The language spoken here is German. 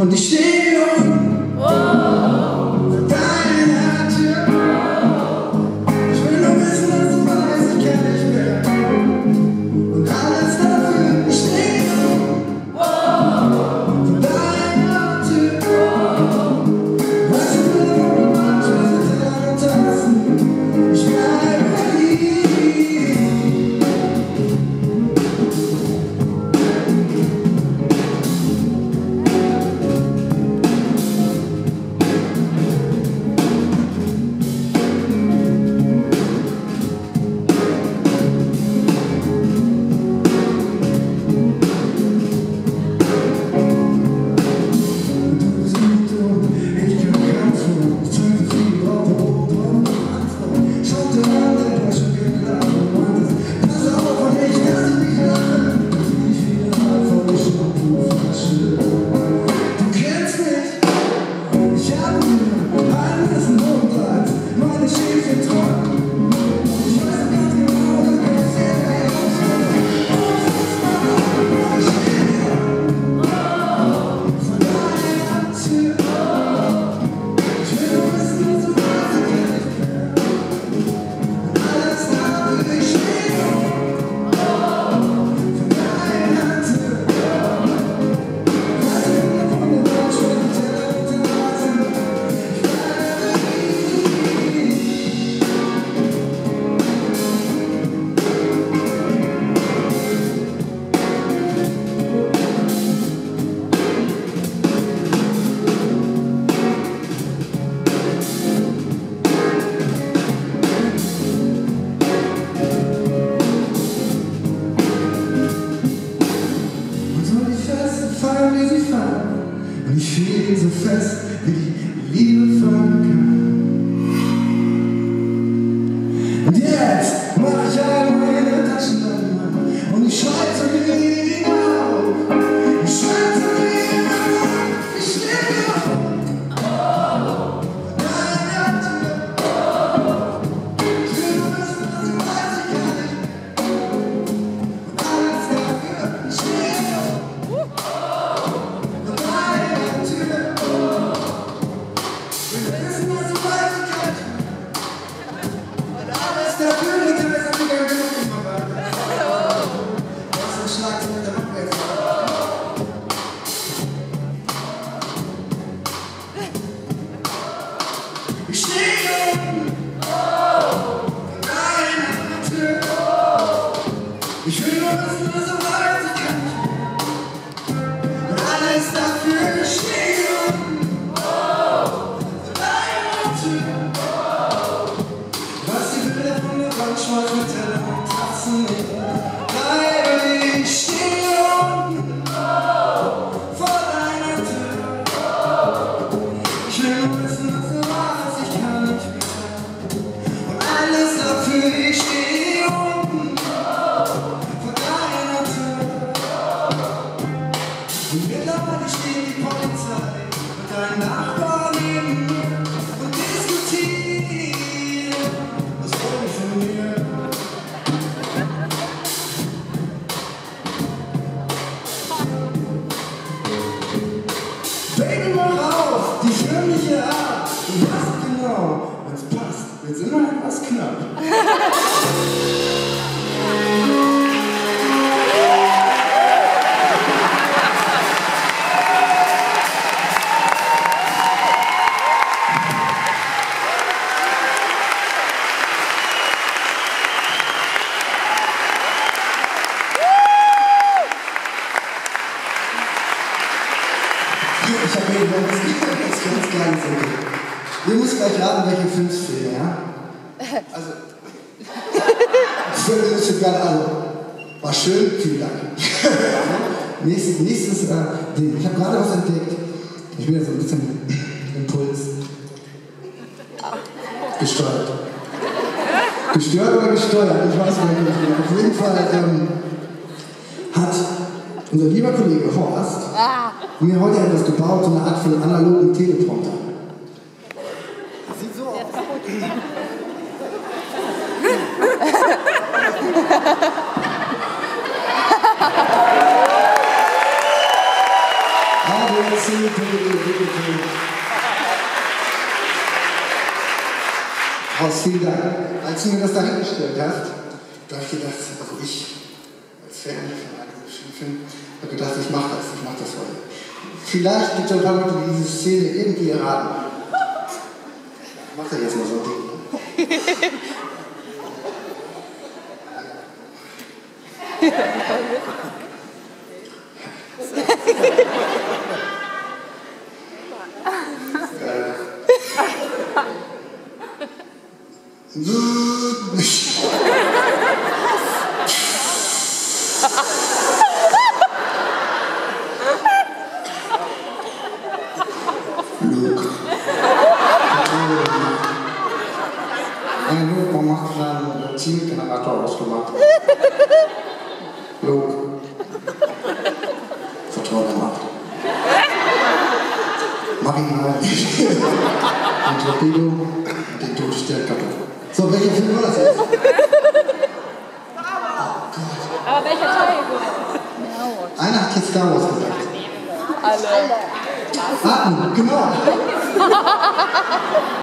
Und ich stehe vor deiner Tür. Ich will nur wissen, dass du weißt, ich kenn dich mehr. Und alles dafür, ich stehe vor deiner Tür. Weißt du, wo du manchmal mit deinen Tasten, ich bleibe hier. Wie sie fallen, und ich fühle so fest, wie die Liebe fallen kann. Und jetzt mach ich all meine Taschen und ich schreie zu mir auf. Ich schreie zu mir auf, ich stehe auf deiner Tür. Ich will nur wissen, dass du weißt, ich kann nicht mehr. Und alles dafür, ich stehe auf. Ich stehe vor deiner Tür. Ich will nur wissen, dass du weißt, ich kann nicht mehr. Und alles dafür, ich stehe vor deiner Tür. Was die Bilder von der Wand schmeißt mit Teller und Tassen. Bleibe ich stehen vor deiner Tür. Ich will nur wissen, dass du weißt, ich kann nicht mehr. Und alles dafür, ich stehe unten vor deiner Tür. Und mittlerweile steht die Polizei und dein Nachbar neben mir und diskutiert, was wollen die von mir? Baby, mach auf, die förmliche Art. Du weißt genau, wenn's passt, wird's immer etwas knapp. Ich habe mir überlegt, das ganz kleines Idee. Ihr müsst gleich raten, welche Film es fehlt, ja? Also, das ist gerade alle. War schön, vielen Dank. Nächstes Ding. Ich habe gerade was entdeckt. Ich bin ja so ein bisschen Impuls. Gesteuert. Gestört oder gesteuert? Ich weiß nicht. Auf jeden Fall hat unser lieber Kollege Horst mir heute etwas gebaut, so eine Art von analogen Teleprompter. Sieht so aus. Aber Horst, vielen Dank. Als du mir das da hingestellt hast, da habe ich gedacht, also ich als Fan von einem Spielfilm, habe gedacht, ich mache das heute. Vielleicht gibt es ein paar Leute, die diese Szene irgendwie erraten. Ich mache jetzt mal so ein Ding. Luke. Luke, man macht einen Benzingenerator ausgemacht. Luke. Vertraut der Macht. Mach ihn mal nicht. Ein Torpedo und den Tod stellt kaputt. So, welcher Film war das jetzt? Aber welcher Teil? Einer hat jetzt Star Wars gesagt. Alle. Atmen, genau.